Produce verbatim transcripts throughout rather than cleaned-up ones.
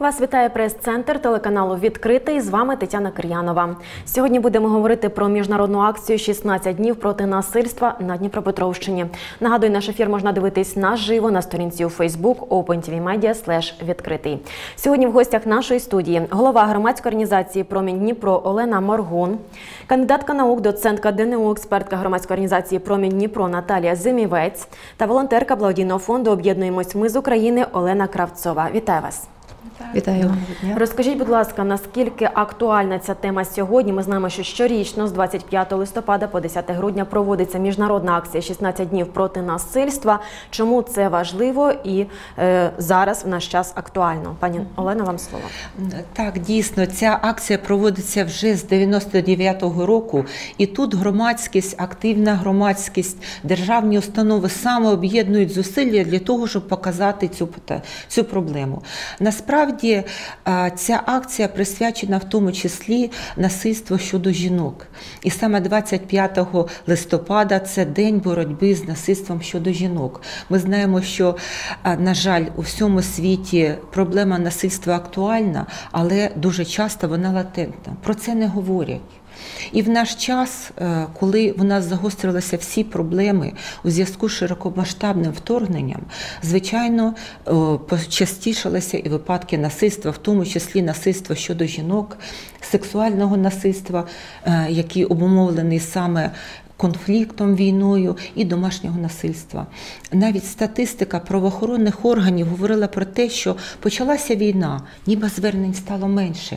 Вас вітає прес-центр телеканалу «Відкритий». З вами Тетяна Кир'янова. Сьогодні будемо говорити про міжнародну акцію «шістнадцять днів проти насильства» на Дніпропетровщині. Нагадую, наш ефір можна дивитись наживо на сторінці у Facebook OpenTVMedia слеш відкритий. Сьогодні в гостях нашої студії голова громадської організації «Промінь Дніпро» Олена Моргун, кандидатка наук, доцентка ДНУ, експертка громадської організації «Промінь Дніпро» Наталія Зимівець та волонтерка благодійного фонду «Об'єднуємось ми з України» Олена Кравцова. Вітаю вас! Вітаю. Розкажіть, будь ласка, наскільки актуальна ця тема сьогодні? Ми знаємо, що щорічно з двадцять п'ятого листопада по десяте грудня проводиться міжнародна акція «шістнадцять днів проти насильства». Чому це важливо і е, зараз в наш час актуально? Пані Олено, вам слово. Так, дійсно, ця акція проводиться вже з дев'яносто дев'ятого року. І тут громадськість, активна громадськість, державні установи саме об'єднують зусилля для того, щоб показати цю, цю проблему. Насправді, ця акція присвячена в тому числі насильству щодо жінок. І саме двадцять п'ятого листопада – це день боротьби з насильством щодо жінок. Ми знаємо, що, на жаль, у всьому світі проблема насильства актуальна, але дуже часто вона латентна. Про це не говорять. І в наш час, коли у нас загострилися всі проблеми у зв'язку з широкомасштабним вторгненням, звичайно, почастішалися і випадки насильства, в тому числі насильства щодо жінок, сексуального насильства, який обумовлений саме конфліктом, війною і домашнього насильства. Навіть статистика правоохоронних органів говорила про те, що почалася війна, ніби звернень стало менше.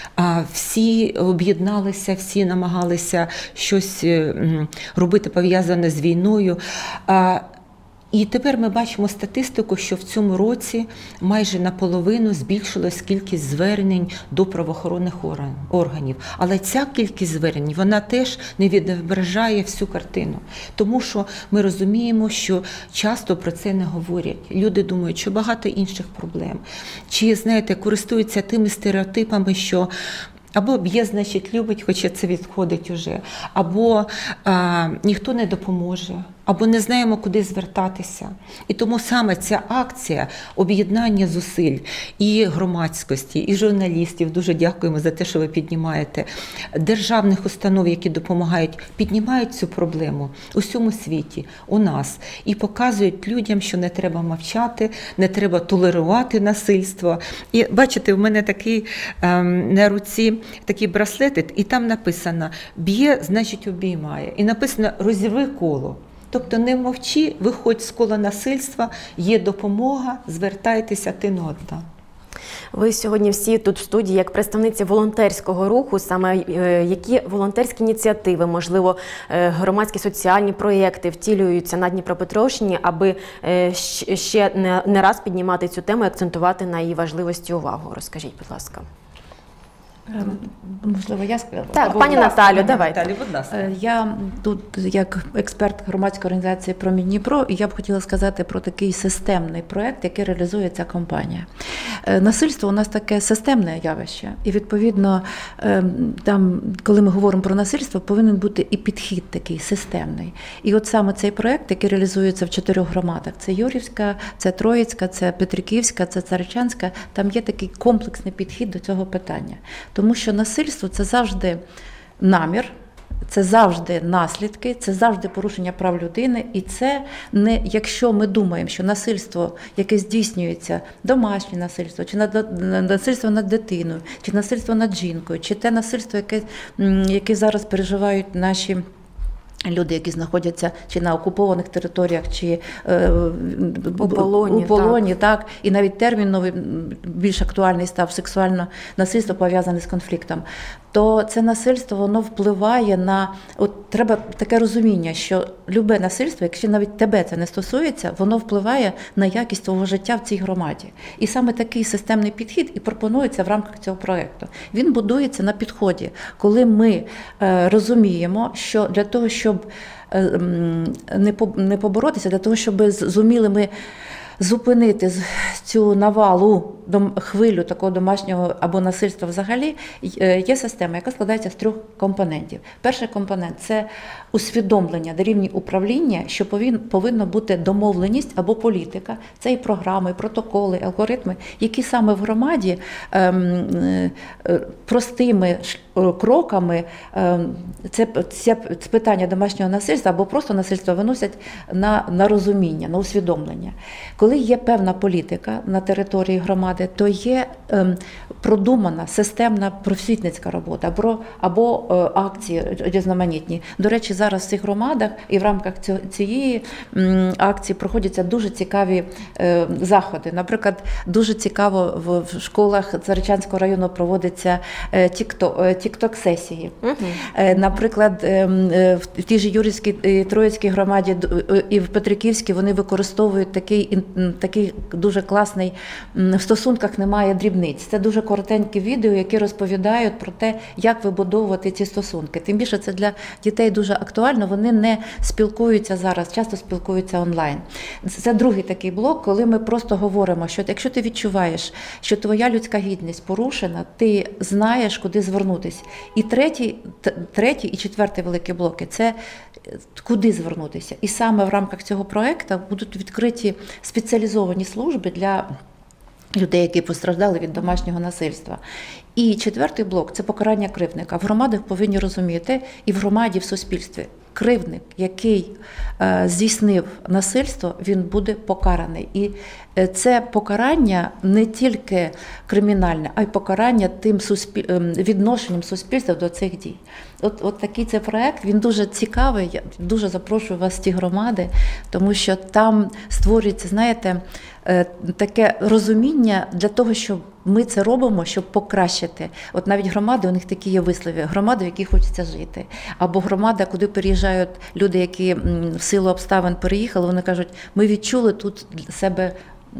Всі об'єдналися, всі намагалися щось робити пов'язане з війною. І тепер ми бачимо статистику, що в цьому році майже наполовину збільшилась кількість звернень до правоохоронних органів. Але ця кількість звернень, вона теж не відображає всю картину. Тому що ми розуміємо, що часто про це не говорять. Люди думають, що багато інших проблем. Чи, знаєте, користуються тими стереотипами, що або б'є, значить, любить, хоча це відходить уже, або а, ніхто не допоможе, або не знаємо, куди звертатися. І тому саме ця акція об'єднання зусиль і громадськості, і журналістів, дуже дякуємо за те, що ви піднімаєте, державних установ, які допомагають, піднімають цю проблему у всьому світі, у нас, і показують людям, що не треба мовчати, не треба толерувати насильство. І бачите, в мене такий ем, на руці такий браслет, і там написано «б'є, значить обіймає». І написано «розірви коло». Тобто не мовчи, виходь з кола насильства, є допомога, звертайтеся ти одна. Ви сьогодні всі тут в студії як представниці волонтерського руху, саме які волонтерські ініціативи, можливо, громадські соціальні проєкти втілюються на Дніпропетровщині, аби ще не раз піднімати цю тему і акцентувати на її важливості увагу. Розкажіть, будь ласка. Можливо, я сказала? Так, пані Наталю, давайте. Наталю, будь ласка. Я тут як експерт громадської організації «Промінь Дніпро», і я б хотіла сказати про такий системний проєкт, який реалізує ця компанія. Насильство у нас таке системне явище, і відповідно, там, коли ми говоримо про насильство, повинен бути і підхід такий системний. І от саме цей проєкт, який реалізується в чотирьох громадах, це Юрівська, це Троїцька, це Петриківська, це Царичанська, там є такий комплексний підхід до цього питання. Тому що насильство – це завжди намір, це завжди наслідки, це завжди порушення прав людини. І це не, якщо ми думаємо, що насильство, яке здійснюється, домашнє насильство, чи насильство над дитиною, чи насильство над жінкою, чи те насильство, яке, яке зараз переживають наші люди, які знаходяться чи на окупованих територіях, чи е, у полоні, у полоні так. так. І навіть термін новий, більш актуальний став сексуальне насильство, пов'язане з конфліктом. То це насильство, воно впливає на... От треба таке розуміння, що любе насильство, якщо навіть тебе це не стосується, воно впливає на якість твого життя в цій громаді. І саме такий системний підхід і пропонується в рамках цього проєкту. Він будується на підході, коли ми е, розуміємо, що для того, щоб е, не, по, не поборотися, для того, щоб зуміли ми зупинити цю навалу дом- хвилю такого домашнього або насильства взагалі, е, є система, яка складається з трьох компонентів. Перший компонент – це усвідомлення на рівні управління, що повин, повинна бути домовленість або політика. Це і програми, і протоколи, алгоритми, які саме в громаді ем, е, простими ш- кроками ем, це, це питання домашнього насильства або просто насильства виносять на, на розуміння, на усвідомлення. Коли є певна політика на території громади, то є ем, продумана системна просвітницька робота або, або е, акції різноманітні. До речі, зараз в цих громадах і в рамках цього, цієї м, акції проходяться дуже цікаві е, заходи. Наприклад, дуже цікаво в, в школах Царичанського району проводиться е, тік-ток-сесії. Угу. Е, наприклад, е, е, в тій же Юрівській і Троїцькій громаді е, і в Петриківській вони використовують такий, такий дуже класний, в стосунках немає дрібниць. Це дуже коротенькі відео, які розповідають про те, як вибудовувати ці стосунки. Тим більше це для дітей дуже актуально, вони не спілкуються зараз, часто спілкуються онлайн. Це другий такий блок, коли ми просто говоримо, що якщо ти відчуваєш, що твоя людська гідність порушена, ти знаєш, куди звернутися. І третій, третій і четвертий великі блоки – це куди звернутися. І саме в рамках цього проєкту будуть відкриті спеціалізовані служби для людей, які постраждали від домашнього насильства. І четвертий блок – це покарання кривдника. В громадах повинні розуміти, і в громаді, і в суспільстві, кривдник, який е, здійснив насильство, він буде покараний. І е, це покарання не тільки кримінальне, а й покарання тим суспіль... відношенням суспільства до цих дій. От, от такий це проєкт, він дуже цікавий, я дуже запрошую вас в ті громади, тому що там створюється, знаєте, е, таке розуміння для того, щоб ми це робимо, щоб покращити. От навіть громади, у них такі є вислови, громади, в якій хочеться жити. Або громада, куди переїжджають люди, які в силу обставин переїхали, вони кажуть, ми відчули тут себе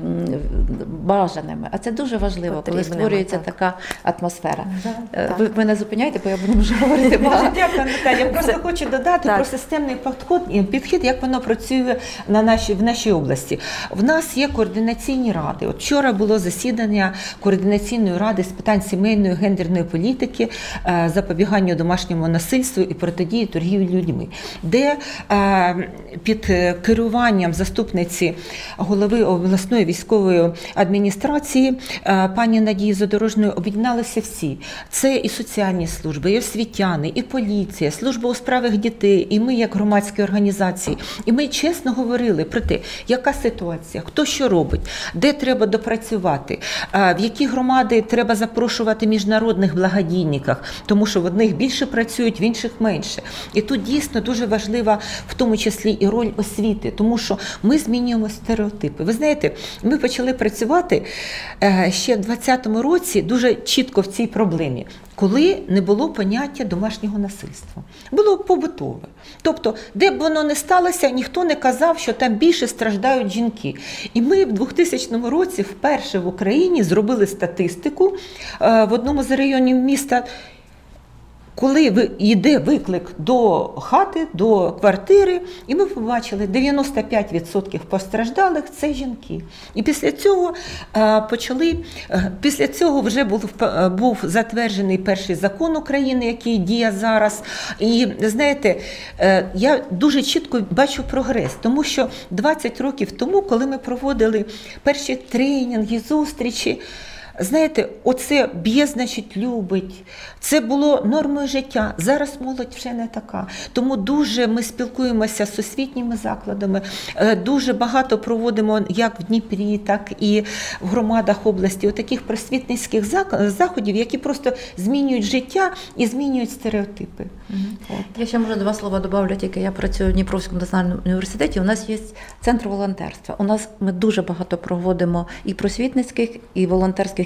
бажаними. А це дуже важливо, потрібними, коли створюється так. така атмосфера. Да, ви мене зупиняєте, бо я буду вже говорити багато. Дякую, Наталя. Я просто хочу додати Так. про системний підхід, підхід, як воно працює на нашій, в нашій області. В нас є координаційні ради. От вчора було засідання координаційної ради з питань сімейної гендерної політики, е, запобіганню домашньому насильству і протидії торгівлі людьми, де е, під керуванням заступниці голови обласної військової адміністрації е, пані Надії Задорожної об'єдналися всі. Це і соціальні служби, і освітяни, і поліція, служба у справах дітей, і ми як громадські організації. І ми чесно говорили про те, яка ситуація, хто що робить, де треба допрацювати, е, в які громади треба запрошувати міжнародних благодійників, тому що в одних більше працюють, в інших менше. І тут дійсно дуже важлива в тому числі і роль освіти, тому що ми змінюємо стереотипи. Ви знаєте, ми почали працювати ще в двадцятому році дуже чітко в цій проблемі, коли не було поняття домашнього насильства. Було побутове. Тобто, де б воно не сталося, ніхто не казав, що там більше страждають жінки. І ми в двохтисячному році вперше в Україні зробили статистику в одному з районів міста, коли йде виклик до хати, до квартири, і ми побачили, дев'яносто п'ять відсотків постраждалих – це жінки. І після цього почали, після цього вже був, був затверджений перший закон України, який діє зараз. І, знаєте, я дуже чітко бачу прогрес, тому що двадцять років тому, коли ми проводили перші тренінги, зустрічі, знаєте, оце б'є, значить, любить. Це було нормою життя. Зараз молодь вже не така. Тому дуже ми спілкуємося з освітніми закладами, дуже багато проводимо як в Дніпрі, так і в громадах області отаких просвітницьких заходів, які просто змінюють життя і змінюють стереотипи. Угу. Я ще, може, два слова добавлю, тільки я працюю в Дніпровському національному університеті, у нас є центр волонтерства. У нас ми дуже багато проводимо і просвітницьких, і волонтерських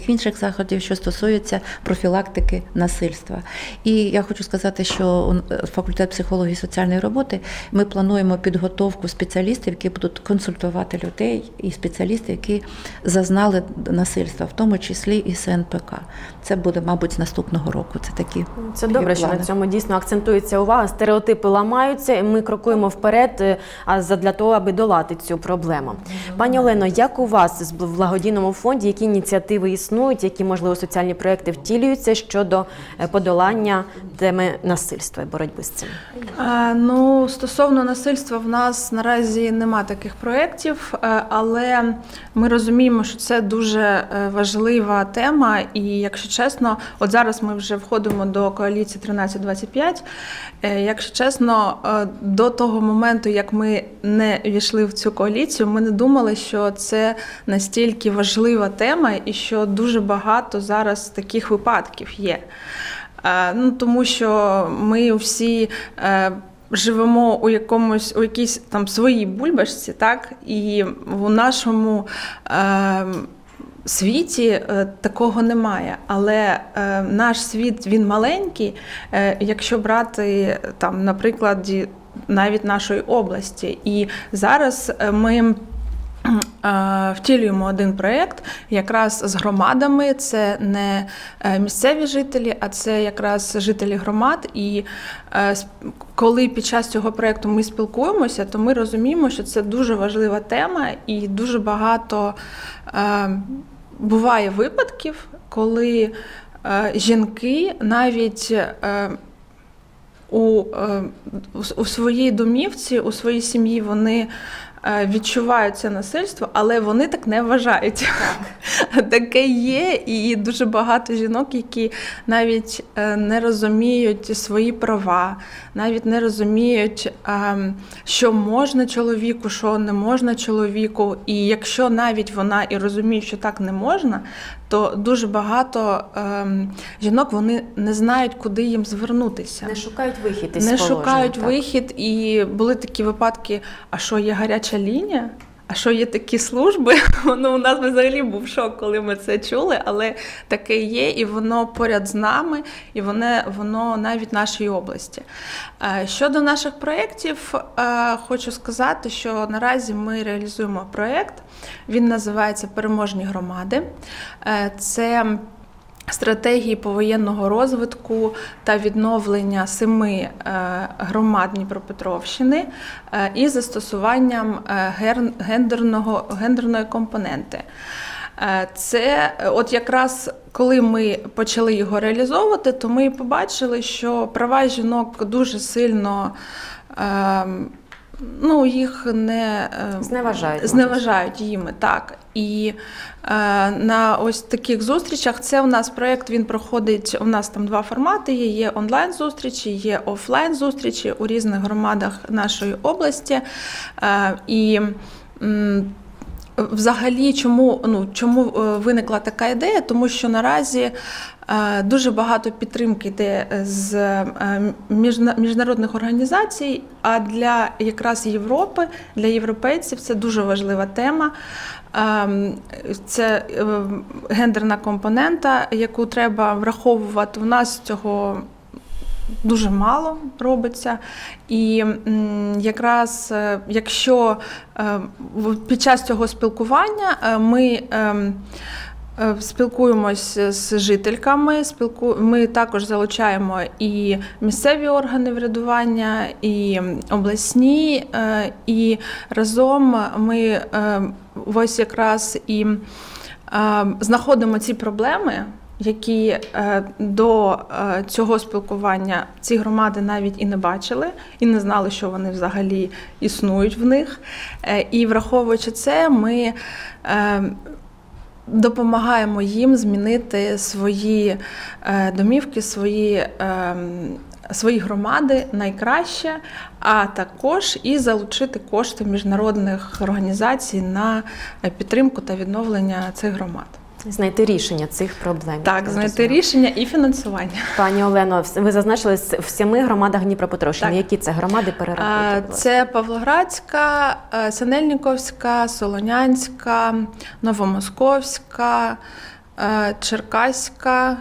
всіх інших заходів, що стосуються профілактики насильства. І я хочу сказати, що факультет психології і соціальної роботи, ми плануємо підготовку спеціалістів, які будуть консультувати людей, і спеціалістів, які зазнали насильства, в тому числі і С Н П К. Це буде, мабуть, з наступного року. Це такі Це добре, що плани. на цьому дійсно акцентується увага. Стереотипи ламаються, і ми крокуємо вперед, а для того, аби долати цю проблему. Пані Олено, як у вас в благодійному фонді, які ініціативи існують, які, можливо, соціальні проекти втілюються щодо подолання теми насильства і боротьби з цим? А, ну, стосовно насильства в нас наразі нема таких проєктів, але ми розуміємо, що це дуже важлива тема, і, якщо чесно, от зараз ми вже входимо до коаліції тринадцять двадцять п'ять, якщо чесно, до того моменту, як ми не війшли в цю коаліцію, ми не думали, що це настільки важлива тема і що дуже багато зараз таких випадків є. Ну, тому що ми всі живемо у якомусь, у якійсь там своїй бульбашці, так, і в нашому е, світі е, такого немає. Але е, наш світ, він маленький, е, якщо брати, там, наприклад, навіть нашої області. І зараз ми втілюємо один проєкт якраз з громадами. Це не місцеві жителі, а це якраз жителі громад. І коли під час цього проєкту ми спілкуємося, то ми розуміємо, що це дуже важлива тема, і дуже багато буває випадків, коли жінки навіть у, у своїй домівці, у своїй сім'ї вони відчувають це насильство, але вони так не вважають. Так. Таке є, і дуже багато жінок, які навіть не розуміють свої права, навіть не розуміють, що можна чоловіку, що не можна чоловіку. І якщо навіть вона і розуміє, що так не можна, то дуже багато жінок, вони не знають, куди їм звернутися. Не шукають вихід із Не положення, шукають так. вихід, і були такі випадки, а що є гаряча лінія? А що є такі служби? Ну, у нас взагалі був шок, коли ми це чули, але таке є, і воно поряд з нами, і воно, воно навіть в нашій області. Щодо наших проєктів, хочу сказати, що наразі ми реалізуємо проєкт, він називається «Переможні громади». Це стратегії повоєнного розвитку та відновлення семи громад Дніпропетровщини із застосуванням гендерного, гендерної компоненти. Це от якраз коли ми почали його реалізовувати, то ми побачили, що права жінок дуже сильно ну, їх не зневажають, зневажають їми, так. І е, на ось таких зустрічах, це у нас проєкт, він проходить, у нас там два формати є, є онлайн-зустрічі, є офлайн-зустрічі у різних громадах нашої області. Е, і м, взагалі, чому, ну, чому виникла така ідея? Тому що наразі дуже багато підтримки йде з міжнародних організацій, а для якраз Європи, для європейців це дуже важлива тема. Це гендерна компонента, яку треба враховувати. У нас цього дуже мало робиться. І якраз якщо під час цього спілкування ми спілкуємося з жительками, спілку... ми також залучаємо і місцеві органи врядування, і обласні, і разом ми ось якраз і знаходимо ці проблеми, які до цього спілкування ці громади навіть і не бачили, і не знали, що вони взагалі існують в них. І враховуючи це, ми допомагаємо їм змінити свої домівки, свої, свої громади найкраще, а також і залучити кошти міжнародних організацій на підтримку та відновлення цих громад. Знайти рішення цих проблем. Так, знайти рішення і фінансування. Пані Олено, ви зазначили в семи громадах Дніпропетровщини. Які це громади, перерахуйте? Це Павлоградська, Синельниковська, Солонянська, Новомосковська, Е, Черкаська,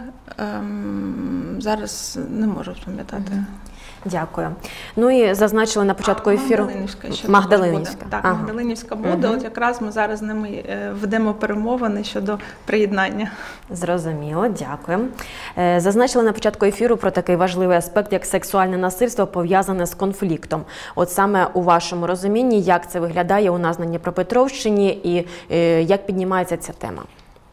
ем, зараз не можу пам'ятати. Дякую. Ну і зазначили на початку А, ефіру. Магдалинівська ще Магдалинівська. буде. Так, Ага. Магдалинівська буде. Мгм. От якраз ми зараз з ними е, ведемо перемовини щодо приєднання. Зрозуміло, дякую. Е, Зазначили на початку ефіру про такий важливий аспект, як сексуальне насильство, пов'язане з конфліктом. От саме у вашому розумінні, як це виглядає у нас на Дніпропетровщині і е, як піднімається ця тема?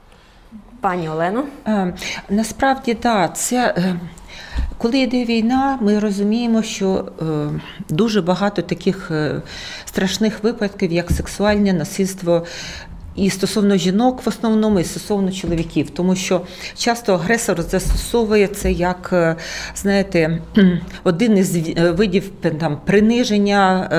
Пані Олено. Е, Насправді, так, це е, коли йде війна, ми розуміємо, що е, дуже багато таких е, страшних випадків, як сексуальне насильство. І стосовно жінок в основному, і стосовно чоловіків, тому що часто агресор застосовує це як, е, знаєте, один із ві- видів там, приниження,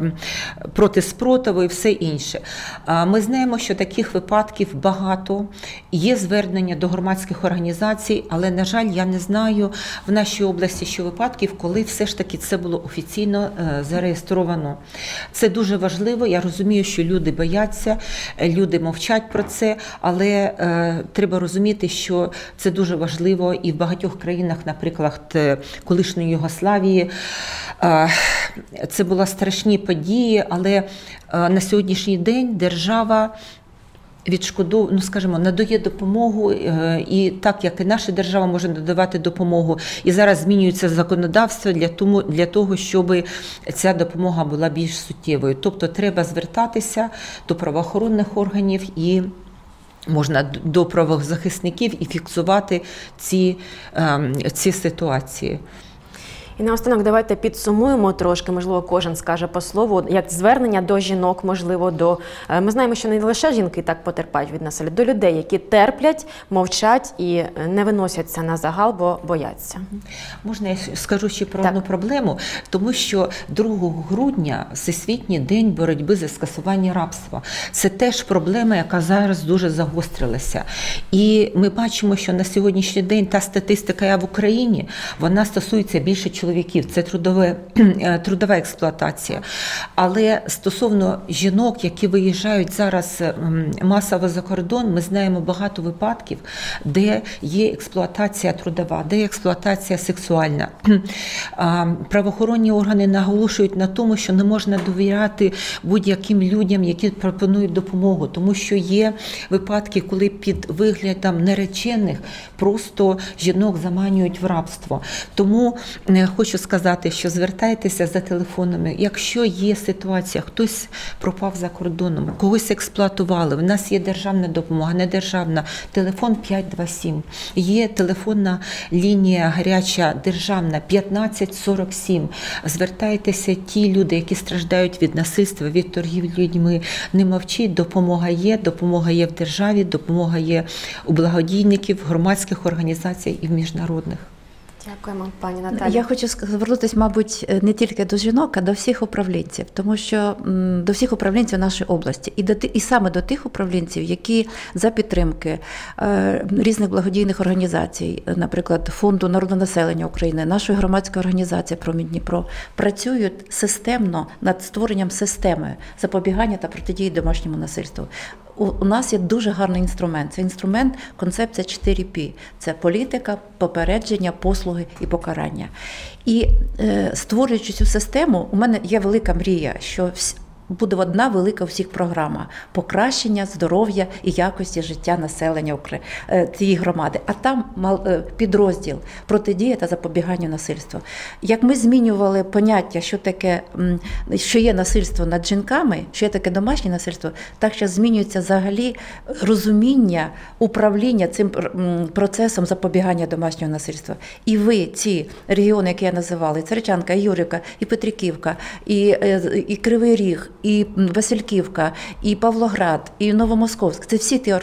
е, проти спротиву і все інше. А ми знаємо, що таких випадків багато, є звернення до громадських організацій, але, на жаль, я не знаю в нашій області, що випадків, коли все ж таки це було офіційно е, зареєстровано. Це дуже важливо, я розумію, що люди бояться, люди Люди мовчать про це, але е, треба розуміти, що це дуже важливо і в багатьох країнах, наприклад, колишньої Югославії, е, це були страшні події, але е, на сьогоднішній день держава відшкодов, ну скажімо, надає допомогу, е, і так як і наша держава може надавати допомогу, і зараз змінюється законодавство для тому, для того, щоб ця допомога була більш суттєвою. Тобто треба звертатися до правоохоронних органів і можна до правозахисників і фіксувати ці, е, ці ситуації. І наостанок давайте підсумуємо трошки, можливо, кожен скаже по слову, як звернення до жінок, можливо, до... Ми знаємо, що не лише жінки так потерпають від насилля, до людей, які терплять, мовчать і не виносяться на загал, бо бояться. Можна я скажу ще про Так. одну проблему? Тому що другого грудня Всесвітній день боротьби за скасування рабства. Це теж проблема, яка зараз дуже загострилася. І ми бачимо, що на сьогоднішній день та статистика яка в Україні, вона стосується більше чоловіків. Це трудове, трудова експлуатація. Але стосовно жінок, які виїжджають зараз масово за кордон, ми знаємо багато випадків, де є експлуатація трудова, де є експлуатація сексуальна. Правоохоронні органи наголошують на тому, що не можна довіряти будь-яким людям, які пропонують допомогу, тому що є випадки, коли під виглядом наречених просто жінок заманюють в рабство. Тому хочу сказати, що звертайтеся за телефонами. Якщо є ситуація, хтось пропав за кордоном, когось експлуатували, в нас є державна допомога, не державна, телефон п'ять два сім. Є телефонна лінія гаряча державна п'ятнадцять сорок сім. Звертайтеся ті люди, які страждають від насильства, від торгів людьми. Не мовчіть, допомога є, допомога є в державі, допомога є у благодійників, громадських організацій і в міжнародних. Дякуємо, пані Наталі. Я хочу звернутися, мабуть, не тільки до жінок, а до всіх управлінців, тому що м, до всіх управлінців нашої області, і до ти- і саме до тих управлінців, які за підтримки е, різних благодійних організацій, наприклад, Фонду народонаселення України, нашої громадської організації «Промінь Дніпро», працюють системно над створенням системи запобігання та протидії домашньому насильству. У нас є дуже гарний інструмент. Це інструмент концепція чотири пі. Це політика, попередження, послуги і покарання. І е, створюючи цю систему, у мене є велика мрія, що вс- буде одна велика у всіх програма – покращення здоров'я і якості життя населення Укра- е, цієї громади. А там мал- е, підрозділ протидія та запобігання насильству. Як ми змінювали поняття, що таке, м, що є насильство над жінками, що є таке домашнє насильство, так що змінюється взагалі розуміння управління цим м, процесом запобігання домашнього насильства. І ви, ці регіони, які я називала, і Царичанка, і Юрівка, і Петриківка, і, е, і Кривий Ріг, і Васильківка, і Павлоград, і Новомосковськ. Це всі ті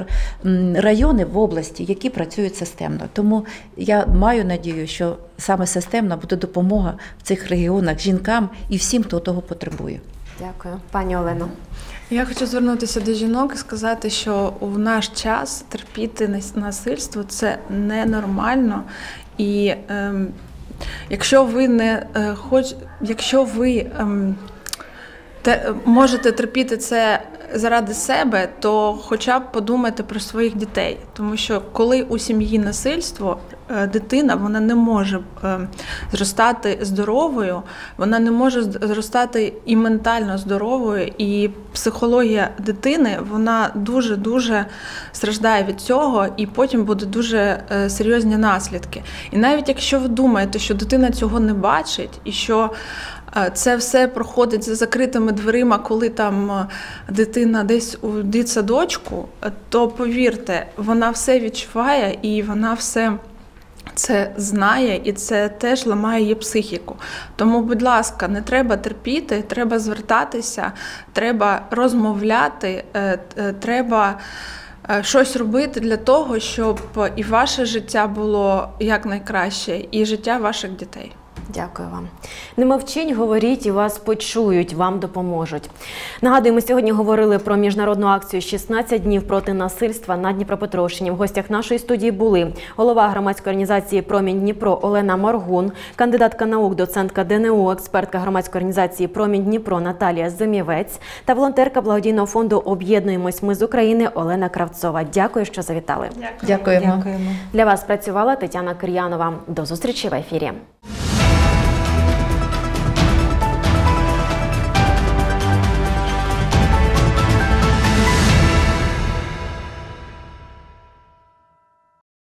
райони в області, які працюють системно. Тому я маю надію, що саме системна буде допомога в цих регіонах жінкам і всім, хто того потребує. Дякую. Пані Олено. Я хочу звернутися до жінок і сказати, що в наш час терпіти нас- насильство – це ненормально. І ем, якщо ви не е, хоч, якщо ви ем, те, можете терпіти це заради себе, то хоча б подумайте про своїх дітей. Тому що коли у сім'ї насильство, дитина, вона не може зростати здоровою, вона не може зростати і ментально здоровою, і психологія дитини, вона дуже-дуже страждає від цього, і потім буде дуже серйозні наслідки. І навіть якщо ви думаєте, що дитина цього не бачить, і що це все проходить за закритими дверима, коли там дитина десь у дитсадочку, то повірте, вона все відчуває і вона все це знає, і це теж ламає її психіку. Тому, будь ласка, не треба терпіти, треба звертатися, треба розмовляти, треба щось робити для того, щоб і ваше життя було якнайкраще, і життя ваших дітей. Дякую вам. Не мовчіть, говоріть, і вас почують, вам допоможуть. Нагадую, ми сьогодні говорили про міжнародну акцію «шістнадцять днів проти насильства» на Дніпропетровщині. В гостях нашої студії були голова громадської організації «Промінь Дніпро» Олена Моргун, кандидатка наук, доцентка Д Н У, експертка громадської організації «Промінь Дніпро» Наталія Зимівець та волонтерка благодійного фонду «Об'єднуємось ми з України» Олена Кравцова. Дякую, що завітали. Дякуємо. Дякуємо. Для вас працювала Тетяна Кир'янова. До зустрічі в ефірі.